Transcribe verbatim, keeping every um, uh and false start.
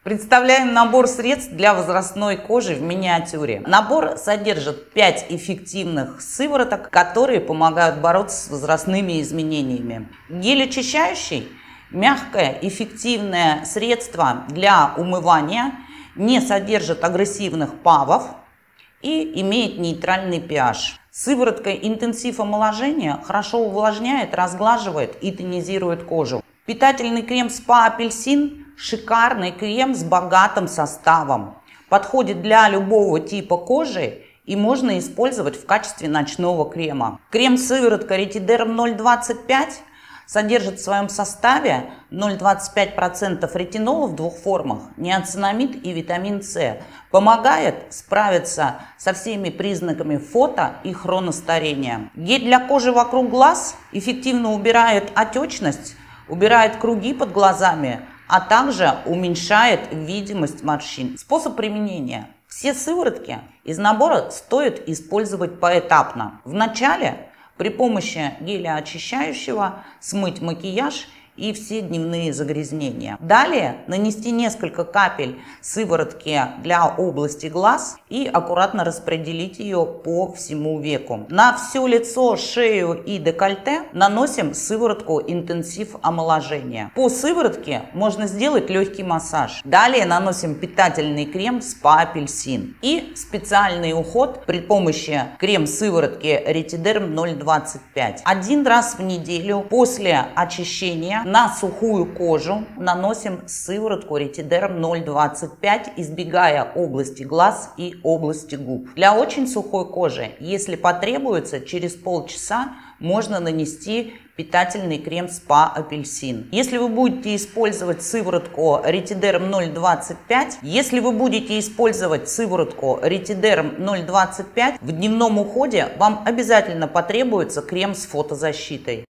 Представляем набор средств для возрастной кожи в миниатюре. Набор содержит пять эффективных сывороток, которые помогают бороться с возрастными изменениями. Гель очищающий – мягкое, эффективное средство для умывания, не содержит агрессивных павов и имеет нейтральный pH. Сыворотка интенсив омоложения хорошо увлажняет, разглаживает и тонизирует кожу. Питательный крем спа апельсин – шикарный крем с богатым составом. Подходит для любого типа кожи и можно использовать в качестве ночного крема. Крем-сыворотка ретидерм ноль двадцать пять содержит в своем составе ноль целых двадцать пять сотых процента ретинола в двух формах, ниацинамид и витамин С. Помогает справиться со всеми признаками фото и хроностарения. Гель для кожи вокруг глаз эффективно убирает отечность, убирает круги под глазами, а также уменьшает видимость морщин. Способ применения. Все сыворотки из набора стоит использовать поэтапно. Вначале при помощи геля очищающего смыть макияж и все дневные загрязнения. Далее нанести несколько капель сыворотки для области глаз и аккуратно распределить ее по всему веку. На все лицо, шею и декольте наносим сыворотку интенсив омоложения. По сыворотке можно сделать легкий массаж. Далее наносим питательный крем спа апельсин и специальный уход при помощи крем-сыворотки ретидерм ноль двадцать пять. Один раз в неделю после очищения на сухую кожу наносим сыворотку ретидерм ноль двадцать пять, избегая области глаз и области губ. Для очень сухой кожи, если потребуется, через полчаса можно нанести питательный крем спа апельсин. Если вы будете использовать сыворотку ретидерм ноль двадцать пять, если вы будете использовать сыворотку ретидерм ноль двадцать пять, в дневном уходе вам обязательно потребуется крем с фотозащитой.